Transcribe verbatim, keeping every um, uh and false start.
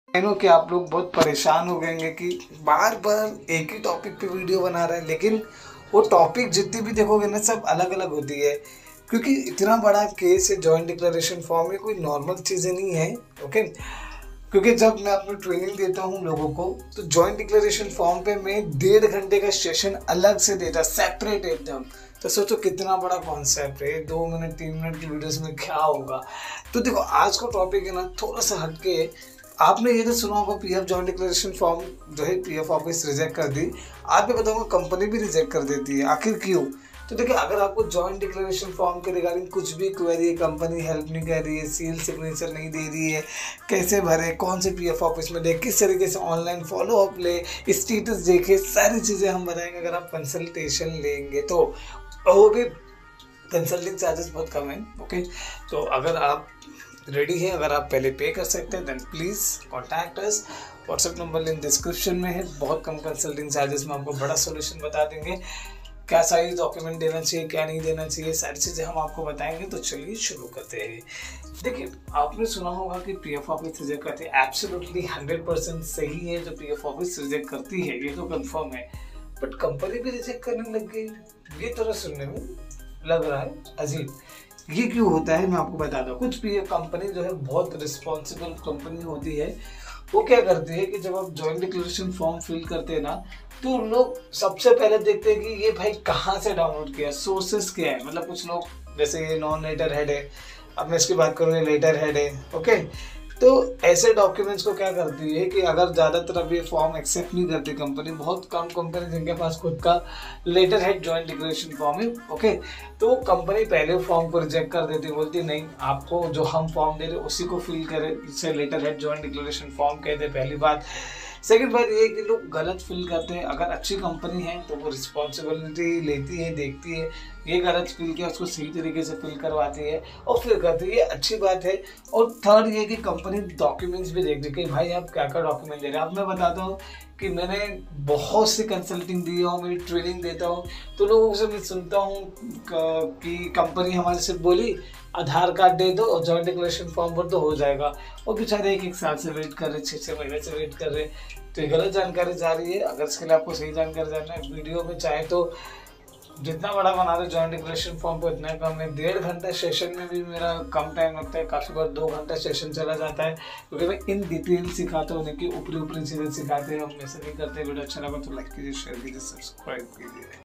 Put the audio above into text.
I know कि आप लोग बहुत परेशान हो गएंगे कि बार बार एक ही टॉपिक पे वीडियो बना रहे हैं, लेकिन वो टॉपिक जितनी भी देखोगे ना सब अलग अलग होती है, क्योंकि इतना बड़ा केस है जॉइंट डिक्लेरेशन फॉर्म में, कोई नॉर्मल चीज़ें नहीं है। ओके, क्योंकि जब मैं अपनी ट्रेनिंग देता हूँ लोगों को तो जॉइंट डिक्लेरेशन फॉर्म पे मैं डेढ़ घंटे का सेशन अलग से देता, सेपरेट एकदम। तो सोचो कितना बड़ा कॉन्सेप्ट है, दो मिनट तीन मिनट की वीडियोस में क्या होगा। तो देखो आज का टॉपिक है ना थोड़ा सा हटके। आपने ये तो सुना होगा पीएफ जॉइंट डिक्लेरेशन फॉर्म जो है पीएफ ऑफिस रिजेक्ट कर दी। आप भी बताऊंगा कंपनी भी रिजेक्ट कर देती है, आखिर क्यों? तो देखिए, अगर आपको जॉइंट डिक्लेरेशन फॉर्म के रिगार्डिंग कुछ भी क्वेरी है, कंपनी हेल्प नहीं कर रही है, सील सिग्नेचर नहीं दे रही है, कैसे भरे, कौन से पीएफ ऑफिस में दे, किस तरीके से ऑनलाइन फॉलो अप ले, स्टेटस देखे, सारी चीज़ें हम बताएंगे अगर आप कंसल्टेशन लेंगे तो। वो भी कंसल्टिंग चार्जेस बहुत कम है। ओके, तो अगर आप रेडी है, अगर आप पहले पे कर सकते हैं then please contact us. WhatsApp number link description में है। बहुत कम कंसल्टिंग चार्जेस में आपको बड़ा सोल्यूशन बता देंगे। क्या साइज डॉक्यूमेंट देना चाहिए, क्या नहीं देना चाहिए, सारी चीज़ें हम आपको बताएंगे। तो चलिए शुरू करते हैं। देखिए, आपने सुना होगा कि पीएफ ऑफिस रिजेक्ट करती है। एब्सोल्युटली हंड्रेड परसेंट सही है, जो पीएफ ऑफिस रिजेक्ट करती है ये तो कंफर्म है, बट कंपनी भी रिजेक्ट करने लग गई। ये थोड़ा सुनने में लग रहा है अजीब। ये क्यों होता है मैं आपको बताता हूँ। कुछ पीएफ कंपनी जो है बहुत रिस्पॉन्सिबल कंपनी होती है, वो क्या करती है कि जब आप जॉइंट डिक्लेरेशन फॉर्म फिल करते हैं ना, तो लोग सबसे पहले देखते हैं कि ये भाई कहाँ से डाउनलोड किया, सोर्सेस क्या है। मतलब कुछ लोग जैसे ये नॉन लेटर हेड है, अब मैं इसकी बात करूँ ये लेटर हेड है। ओके, तो ऐसे डॉक्यूमेंट्स को क्या करती है कि अगर ज़्यादातर अब ये फॉर्म एक्सेप्ट नहीं करती कंपनी, बहुत कम कंपनी जिनके पास खुद का letter head joint declaration form है। ओके, तो कंपनी पहले फॉर्म को रिजेक्ट कर देती, बोलती नहीं आपको जो हम फॉर्म दे रहे उसी को फिल करें, इसे letter head joint declaration form कहते हैं, पहली बात। सेकंड बात ये कि लोग गलत फिल करते हैं। अगर अच्छी कंपनी है तो वो रिस्पॉन्सिबिलिटी लेती है, देखती है ये गलत फिल किया, उसको सही तरीके से फिल करवाती है और फिर करती है, ये अच्छी बात है। और थर्ड ये कि कंपनी डॉक्यूमेंट्स भी देखती है कि भाई आप क्या क्या डॉक्यूमेंट दे रहे हैं। अब मैं बताता हूँ कि मैंने बहुत सी कंसल्टिंग दी हूँ, मेरी ट्रेनिंग देता हूँ, तो लोगों से मैं सुनता हूँ कि कंपनी हमारे सिर्फ बोली आधार कार्ड दे दो और जॉइंट डिक्लेरेशन फॉर्म भर दो हो जाएगा। और बेचारे एक एक साल से वेट कर रहे, छः छः महीने से वेट कर रहे। तो ये गलत जानकारी जा रही है। अगर इसके लिए आपको सही जानकारी जानना है वीडियो में चाहे तो जितना बड़ा बना दो जॉइंट डिक्लेरेशन फॉर्म को इतना कम है। डेढ़ घंटा सेशन में भी मेरा कम टाइम लगता है, काफ़ी बार दो घंटा सेशन चला जाता है, क्योंकि मैं इन डिटेल सिखाता हूँ, उनकी ऊपरी ऊपरी चीज़ें सिखाते हैं, हम ऐसे नहीं करते। वीडियो अच्छा लगा तो लाइक कीजिए, शेयर कीजिए, सब्सक्राइब कीजिए।